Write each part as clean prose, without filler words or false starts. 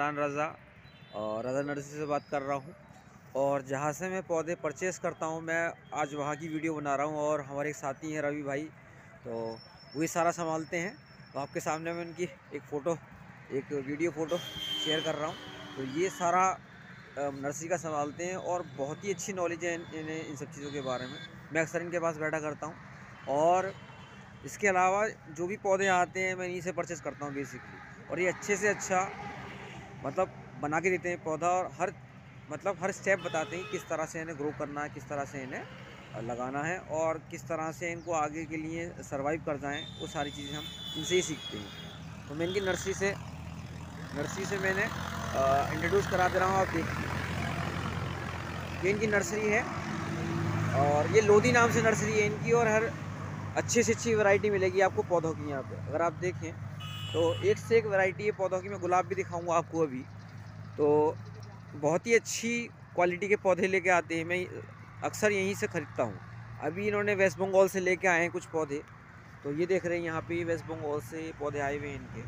इमरान रज़ा और रज़ा नर्सरी से बात कर रहा हूँ। और जहाँ से मैं पौधे परचेज़ करता हूँ मैं आज वहाँ की वीडियो बना रहा हूँ। और हमारे एक साथी हैं रवि भाई, तो वही सारा संभालते हैं। तो आपके सामने मैं उनकी एक वीडियो फ़ोटो शेयर कर रहा हूँ। तो ये सारा नर्सरी का संभालते हैं और बहुत ही अच्छी नॉलेज है इन्हें इन सब चीज़ों के बारे में। मैं अक्सर इनके पास बैठा करता हूँ और इसके अलावा जो भी पौधे आते हैं मैं इन्हीं से परचेज़ करता हूँ बेसिकली। और ये अच्छे से अच्छा मतलब बना के देते हैं पौधा, और हर स्टेप बताते हैं किस तरह से इन्हें ग्रो करना है, किस तरह से इन्हें लगाना है और किस तरह से इनको आगे के लिए सर्वाइव कर जाएँ। वो सारी चीज़ें हम इनसे ही सीखते हैं। तो मैं इनकी नर्सरी से मैंने इंट्रोड्यूस करा दे रहा हूँ। आप देखिए, ये इनकी नर्सरी है और ये लोधी नाम से नर्सरी है इनकी। और हर अच्छी से अच्छी वैरायटी मिलेगी आपको पौधों की। यहाँ पे अगर आप देखें तो एक से एक वैरायटी है पौधों की। मैं गुलाब भी दिखाऊंगा आपको अभी। तो बहुत ही अच्छी क्वालिटी के पौधे लेके आते हैं, मैं अक्सर यहीं से ख़रीदता हूँ। अभी इन्होंने वेस्ट बंगाल से लेके आए हैं कुछ पौधे। तो ये देख रहे हैं यहाँ पे वेस्ट बंगाल से पौधे आए हुए हैं इनके,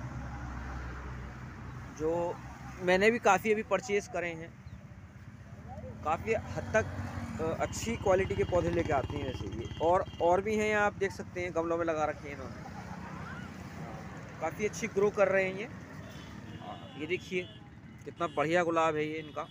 जो मैंने भी काफ़ी अभी परचेज़ करे हैं। काफ़ी हद तक अच्छी क्वालिटी के पौधे लेके आते हैं वैसे ये। और भी हैं, आप देख सकते हैं गमलों में लगा रखे हैं इन्होंने। काफ़ी अच्छी ग्रो कर रहे हैं ये देखिए कितना बढ़िया गुलाब है ये इनका।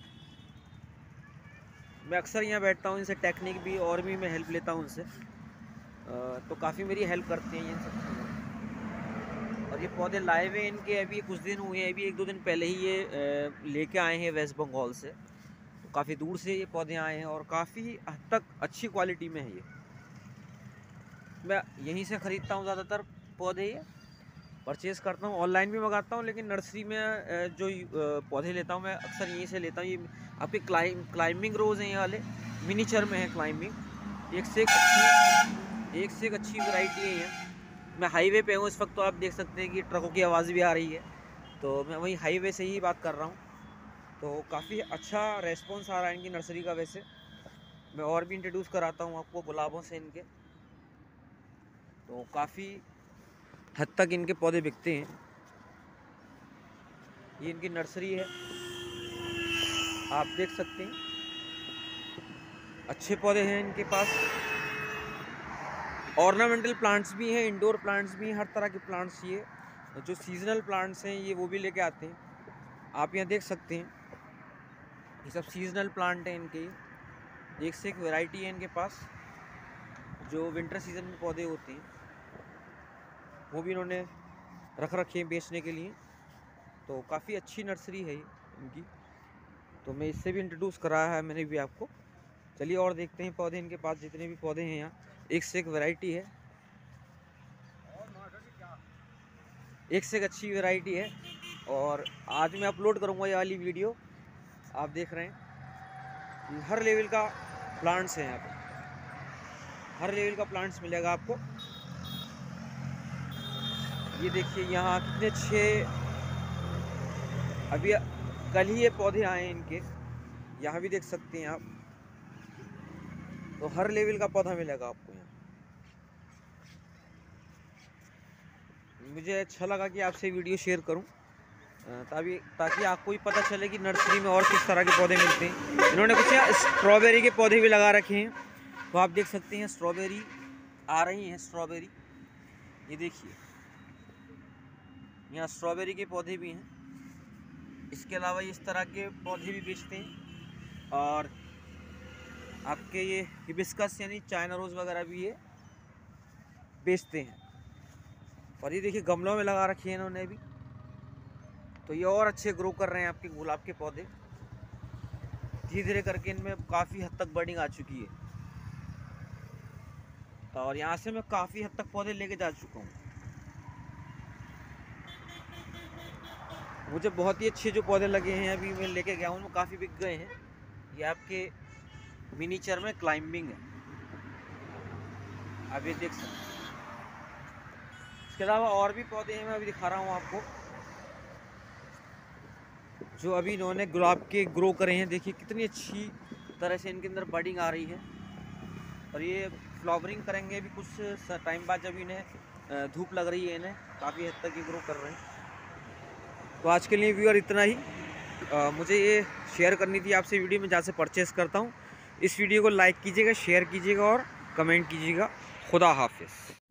मैं अक्सर यहाँ बैठता हूँ, इनसे टेक्निक भी और भी मैं हेल्प लेता हूँ उनसे। तो काफ़ी मेरी हेल्प करते हैं ये इन सब चीज़ों। और ये पौधे लाए हुए इनके अभी कुछ दिन हुए हैं, अभी 1-2 दिन पहले ही ये लेके आए हैं वेस्ट बंगाल से। तो काफ़ी दूर से ये पौधे आए हैं और काफ़ी हद तक अच्छी क्वालिटी में है ये। मैं यहीं से ख़रीदता हूँ ज़्यादातर पौधे, ये परचेज़ करता हूँ, ऑनलाइन भी मंगाता हूँ, लेकिन नर्सरी में जो पौधे लेता हूँ मैं अक्सर यहीं से लेता हूँ। ये आपके क्लाइंबिंग रोज़ हैं ये वाले, मिनीचर में है क्लाइंबिंग। एक से एक अच्छी वैरायटी है ये। मैं हाईवे पे हूँ इस वक्त, तो आप देख सकते हैं कि ट्रकों की आवाज़ भी आ रही है। तो मैं वहीं हाईवे से ही बात कर रहा हूँ। तो काफ़ी अच्छा रेस्पॉन्स आ रहा है इनकी नर्सरी का। वैसे मैं और भी इंट्रोड्यूस कराता हूँ आपको गुलाबों से इनके। तो काफ़ी हद तक इनके पौधे बिकते हैं। ये इनकी नर्सरी है, आप देख सकते हैं अच्छे पौधे हैं इनके पास। ऑर्नामेंटल प्लांट्स भी हैं, इंडोर प्लांट्स भी हैं, हर तरह के प्लांट्स। ये जो सीजनल प्लांट्स हैं ये वो भी लेके आते हैं। आप यहाँ देख सकते हैं ये सब सीजनल प्लांट हैं इनके। एक से एक वैरायटी है इनके पास। जो विंटर सीजन में पौधे होते हैं वो भी इन्होंने रख रखे हैं बेचने के लिए। तो काफ़ी अच्छी नर्सरी है ये इनकी। तो मैं इससे भी इंट्रोड्यूस कराया है मैंने भी आपको। चलिए और देखते हैं पौधे इनके पास, जितने भी पौधे हैं यहाँ एक से एक वैरायटी है, एक से एक अच्छी वैरायटी है। और आज मैं अपलोड करूँगा ये वाली वीडियो। आप देख रहे हैं हर लेवल का प्लांट्स है यहाँ पे, हर लेवल का प्लांट्स मिलेगा आपको। ये देखिए यहाँ कितने अच्छे अभी कल ही ये पौधे आए हैं इनके, यहाँ भी देख सकते हैं आप। तो हर लेवल का पौधा मिलेगा आपको यहाँ। मुझे अच्छा लगा कि आपसे वीडियो शेयर करूं, ताकि आपको भी पता चले कि नर्सरी में और किस तरह के पौधे मिलते हैं। इन्होंने कुछ यहाँ स्ट्रॉबेरी के पौधे भी लगा रखे हैं। तो आप देख सकते हैं स्ट्रॉबेरी आ रही हैं, स्ट्रॉबेरी ये देखिए यहाँ स्ट्रॉबेरी के पौधे भी हैं। इसके अलावा इस तरह के पौधे भी बेचते हैं। और आपके ये हिबिस्कस यानी चाइना रोज़ वगैरह भी ये बेचते हैं। और ये देखिए गमलों में लगा रखी है इन्होंने भी। तो ये और अच्छे ग्रो कर रहे हैं आपके गुलाब के पौधे। धीरे धीरे करके इनमें काफ़ी हद तक बर्डिंग आ चुकी है। और यहाँ से मैं काफ़ी हद तक पौधे लेके जा चुका हूँ। मुझे बहुत ही अच्छे जो पौधे लगे हैं अभी मैं लेके गया हूँ, वो काफ़ी बिक गए हैं। ये आपके मिनीचर में क्लाइंबिंग है, आप ये देख सकते हैं। इसके अलावा और भी पौधे हैं, मैं अभी दिखा रहा हूँ आपको, जो अभी इन्होंने गुलाब के ग्रो करे हैं। देखिए कितनी अच्छी तरह से इनके अंदर बडिंग आ रही है। और ये फ्लावरिंग करेंगे अभी कुछ टाइम बाद, जब इन्हें धूप लग रही है, इन्हें काफ़ी हद तक ये ग्रो कर रहे हैं। तो आज के लिए व्यूअर इतना ही। मुझे ये शेयर करनी थी आपसे वीडियो में जहाँ से परचेज़ करता हूँ। इस वीडियो को लाइक कीजिएगा, शेयर कीजिएगा और कमेंट कीजिएगा। खुदा हाफिज़।